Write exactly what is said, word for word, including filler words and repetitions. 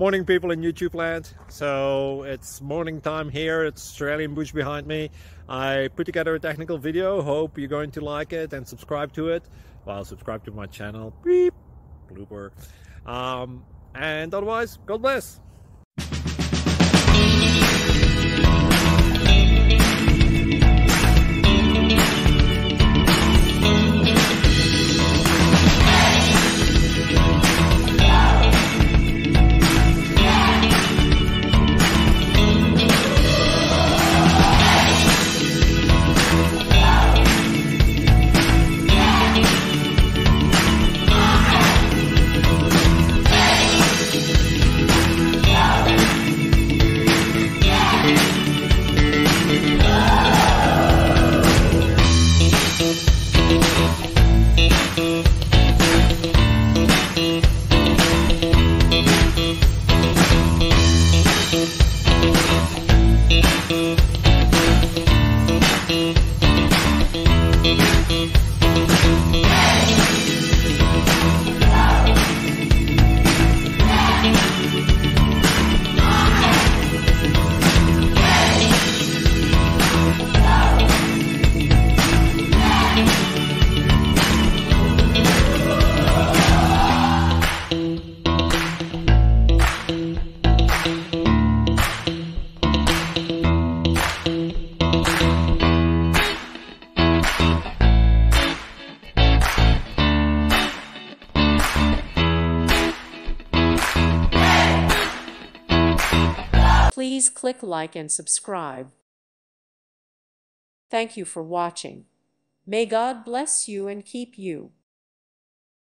Morning, people in YouTube land. So it's morning time here. It's Australian bush behind me. I put together a technical video. Hope you're going to like it and subscribe to it. Well, subscribe to my channel. Beep. Blooper. Um, and otherwise, God bless. Please click like and subscribe. Thank you for watching. May God bless you and keep you.